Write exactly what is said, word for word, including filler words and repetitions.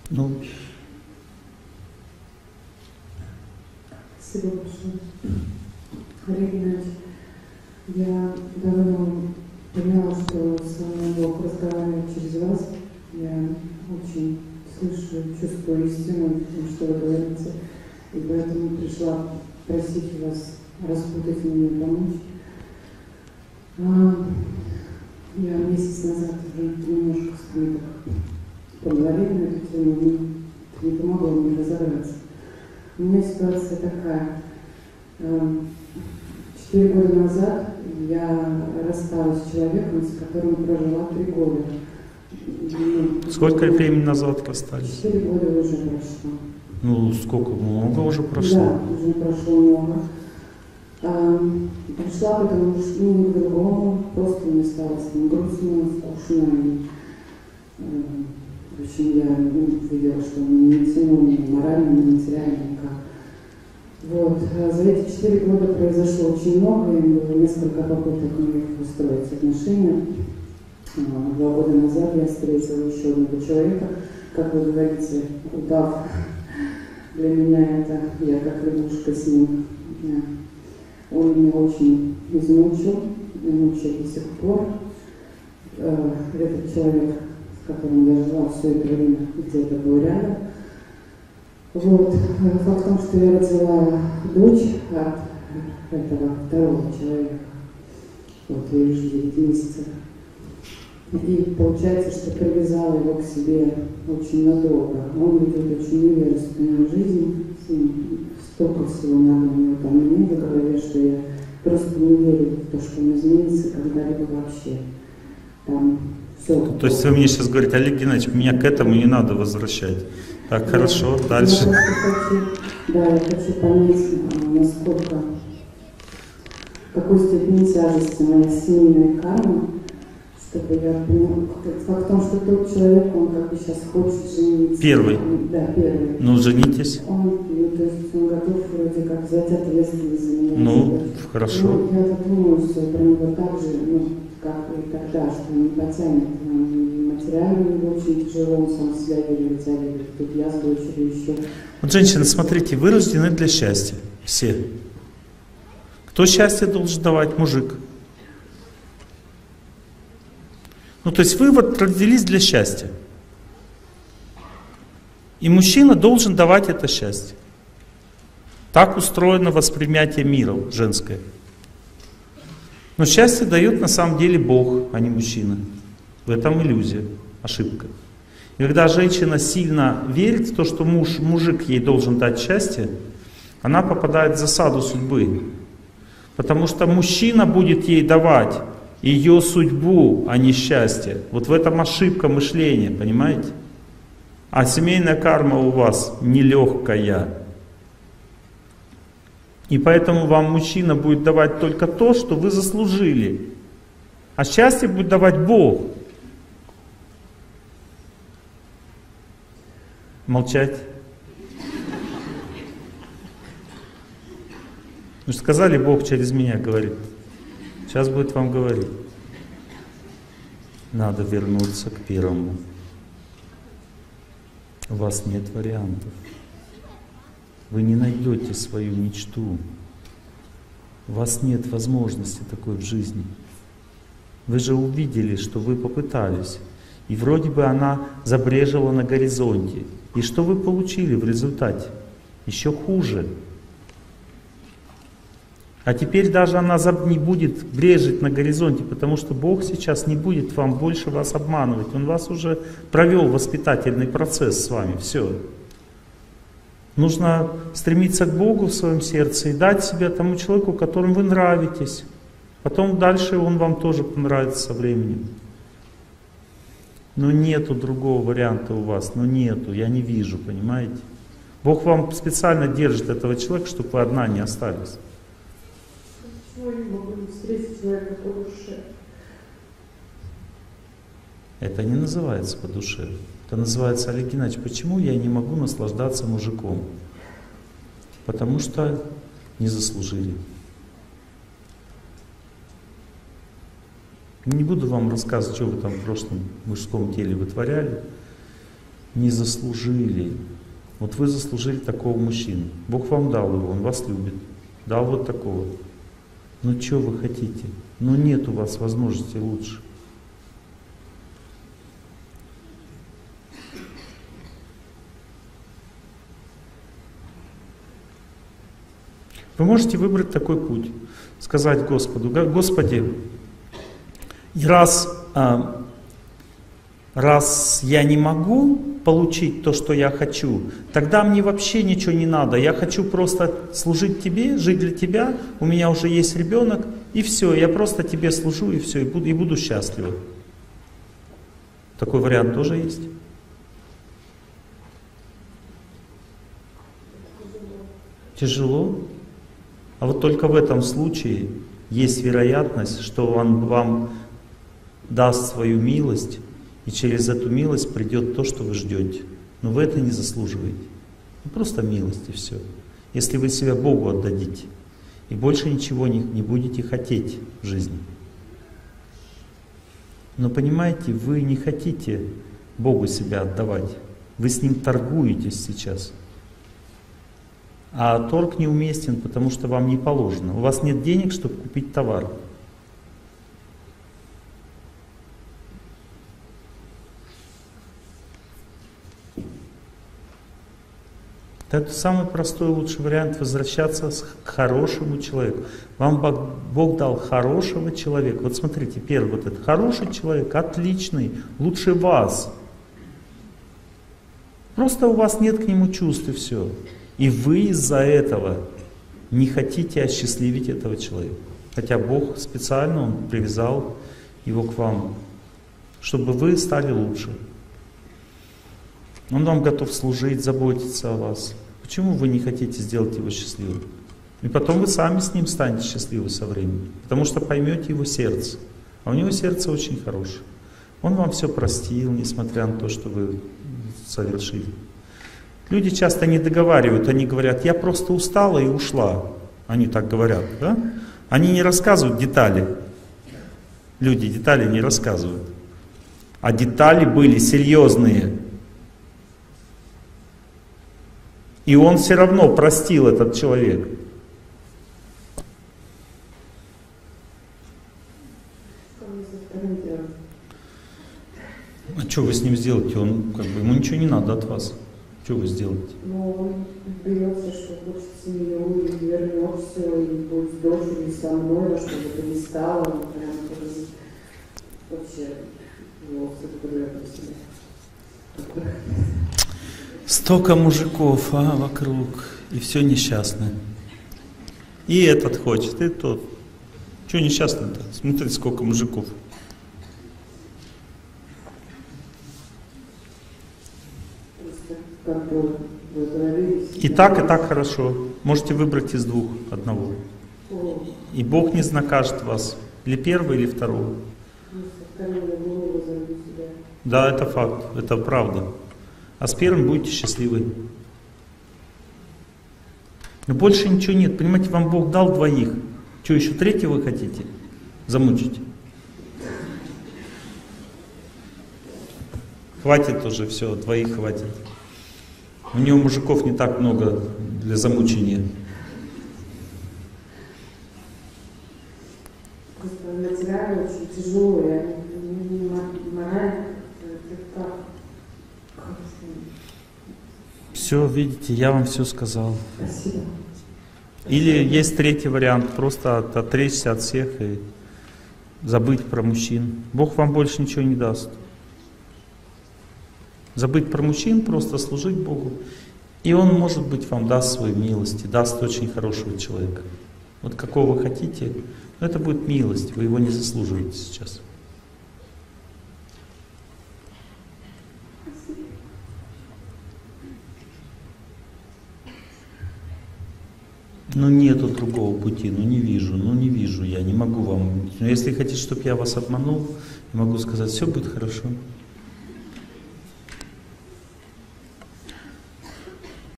Ну. Спасибо большое. Олег Геннадьевич, я давно поняла, что с вами Бог разговаривает через вас. Я очень слышу, чувствую истину, что вы говорите. И поэтому пришла просить вас распутать мне, помочь. А, я месяц назад уже немножко с вами поговорила на эту тему, но это не помогло мне разобраться. У меня ситуация такая. Четыре года назад я рассталась с человеком, с которым прожила три года. Сколько времени назад расстались? Четыре года уже прошло. Ну, сколько? Много уже прошло? Да, уже прошло много. А, пришла, потому что ну, не к другому, просто мне стало с ним грустно, скучно. И, э, в общем, я ну, видела, что он меня не ценил ни морально, ни материально никак. Вот. За эти четыре года произошло очень много, и было несколько попыток моих устроить отношения. Два года назад я встретила еще одного человека, как вы говорите, удав. Для меня это я как лягушка с ним. Он меня очень измучил, и мучает до сих пор. Этот человек, с которым я жила все это время, где-то был рядом. Вот. Факт в том, что я родила дочь от этого второго человека. Вот, ей уже девять месяцев. И получается, что привязала его к себе очень надолго. Он ведет очень невежественную жизнь. Столько всего надо у него там мнение в голове, что я просто не верю в то, что он изменится когда-либо вообще. Там все. То есть вы мне сейчас говорите: Олег Геннадьевич, меня к этому не надо возвращать. Так, да, хорошо, дальше. Я хочу, да, я хочу понять, насколько, в какой степени тяжести моя семейная карма, чтобы я поняла. Факт в том, что тот человек, он как бы сейчас хочет жениться. Первый? Да, первый. Ну, женитесь. Он, ну, то есть он готов вроде как взять ответственность за меня. Ну, хорошо. Ну, я думаю, что про него так же, ну, как и тогда, что он не потянет. Материально ему очень тяжело, он сам себя еле вытягивает. Тут я с дочерью еще. Вот, женщины, смотрите, вы рождены для счастья. Все. Кто счастье должен давать? Мужик. Ну, то есть вы вот родились для счастья. И мужчина должен давать это счастье. Так устроено восприятие мира женское. Но счастье дает на самом деле Бог, а не мужчина. В этом иллюзия, ошибка. И когда женщина сильно верит в то, что муж, мужик ей должен дать счастье, она попадает в засаду судьбы. Потому что мужчина будет ей давать ее судьбу, а не счастье. Вот в этом ошибка мышления, понимаете? А семейная карма у вас нелегкая. И поэтому вам мужчина будет давать только то, что вы заслужили. А счастье будет давать Бог. Молчать. Вы же сказали, Бог через меня говорит. Сейчас будет вам говорить. Надо вернуться к первому. У вас нет вариантов. Вы не найдете свою мечту. У вас нет возможности такой в жизни. Вы же увидели, что вы попытались. И вроде бы она забрежила на горизонте. И что вы получили в результате? Еще хуже. А теперь даже она не будет брежить на горизонте, потому что Бог сейчас не будет вам больше вас обманывать. Он вас уже провел воспитательный процесс с вами. Все. Нужно стремиться к Богу в своем сердце и дать себя тому человеку, которому вы нравитесь. Потом дальше он вам тоже понравится со временем. Но нету другого варианта у вас, но нету, я не вижу, понимаете? Бог вам специально держит этого человека, чтобы вы одна не остались. Почему я не могу встретить человека по душе? Это не называется по душе. Это называется: Олег Геннадьевич, почему я не могу наслаждаться мужиком? Потому что не заслужили. Не буду вам рассказывать, что вы там в прошлом мужском теле вытворяли. Не заслужили. Вот вы заслужили такого мужчину. Бог вам дал его, Он вас любит. Дал вот такого. Ну что вы хотите? Ну нет у вас возможности лучше. Вы можете выбрать такой путь. Сказать Господу: Господи, раз, раз я не могу получить то, что я хочу, тогда мне вообще ничего не надо. Я хочу просто служить Тебе, жить для Тебя. У меня уже есть ребенок, и все. Я просто Тебе служу, и все, и буду, и буду счастлива. Такой вариант тоже есть. Тяжело. А вот только в этом случае есть вероятность, что Он вам даст свою милость, и через эту милость придет то, что вы ждете. Но вы это не заслуживаете. Ну, просто милость и все. Если вы себя Богу отдадите, и больше ничего не, не будете хотеть в жизни. Но понимаете, вы не хотите Богу себя отдавать. Вы с Ним торгуетесь сейчас. А торг неуместен, потому что вам не положено. У вас нет денег, чтобы купить товар. Это самый простой, лучший вариант — возвращаться к хорошему человеку. Вам Бог, Бог дал хорошего человека. Вот смотрите, первый вот этот хороший человек, отличный, лучше вас. Просто у вас нет к нему чувств, и все. И вы из-за этого не хотите осчастливить этого человека. Хотя Бог специально Он привязал его к вам, чтобы вы стали лучше. Он вам готов служить, заботиться о вас. Почему вы не хотите сделать его счастливым? И потом вы сами с ним станете счастливы со временем. Потому что поймете его сердце. А у него сердце очень хорошее. Он вам все простил, несмотря на то, что вы совершили. Люди часто не договаривают, они говорят: я просто устала и ушла. Они так говорят, да? Они не рассказывают детали. Люди детали не рассказывают. А детали были серьезные. И он все равно простил, этот человек. А что вы с ним сделаете? Он, как бы, ему ничего не надо от вас. Что вы сделаете? Ну, он берется, что хочет семью, и вернешься, и будет с дочерью, со мной, чтобы ты не стала, прям вообще его сотворяет для себя. Столько мужиков, а, вокруг, и все несчастное. И этот хочет, и тот. Чего несчастный-то? Смотрите, сколько мужиков. И так, и так хорошо. Можете выбрать из двух одного. И Бог не накажет вас. Или первого, или второго. Да, это факт, это правда. А с первым будете счастливы. Но больше ничего нет. Понимаете, вам Бог дал двоих. Что, еще третьего вы хотите замучить? Хватит уже, все, двоих хватит. У него мужиков не так много для замучения. Материально очень тяжелые, морально. Все, видите, я вам все сказал. Спасибо. Или есть третий вариант, просто от, отречься от всех и забыть про мужчин. Бог вам больше ничего не даст. Забыть про мужчин, просто служить Богу. И Он, может быть, вам даст свою милость, и даст очень хорошего человека. Вот какого вы хотите, но это будет милость, вы его не заслуживаете сейчас. Ну нету другого пути, ну не вижу, ну не вижу, я не могу вам. Но если хотите, чтобы я вас обманул, я могу сказать: все будет хорошо.